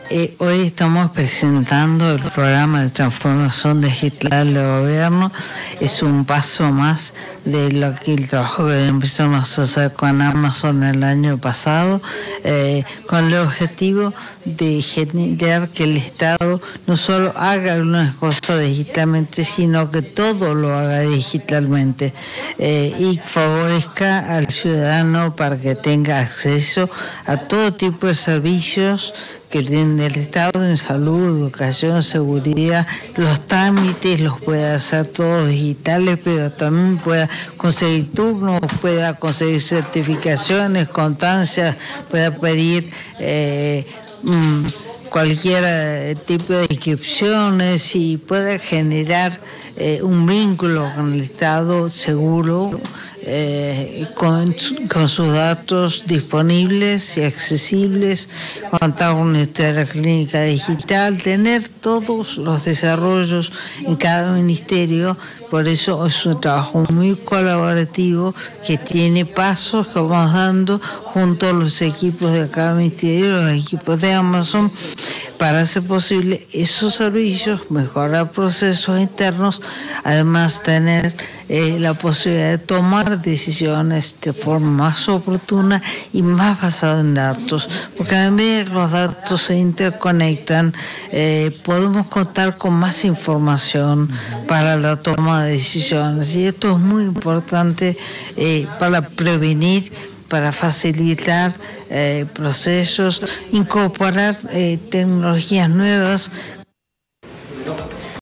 Hoy estamos presentando el programa de transformación digital del gobierno. Es un paso más de lo que el trabajo que empezamos a hacer con Amazon el año pasado, con el objetivo de generar que el Estado no solo haga algunas cosas digitalmente, sino que todo lo haga digitalmente y favorezca al ciudadano para que tenga acceso a todo tipo de servicios que tiene el Estado en salud, educación, seguridad, los trámites los pueda hacer todos digitales, pero también pueda conseguir turnos, pueda conseguir certificaciones, constancias, pueda pedir cualquier tipo de inscripciones y pueda generar un vínculo con el Estado seguro, con sus datos disponibles y accesibles, contar con una historia clínica digital, tener todos los desarrollos en cada ministerio. Por eso es un trabajo muy colaborativo que tiene pasos que vamos dando junto a los equipos de cada ministerio, los equipos de Amazon, para hacer posible esos servicios, mejorar procesos internos, además tener la posibilidad de tomar decisiones de forma más oportuna y más basada en datos, porque a medida que los datos se interconectan, podemos contar con más información para la toma de decisiones, y esto es muy importante para prevenir, para facilitar procesos, incorporar tecnologías nuevas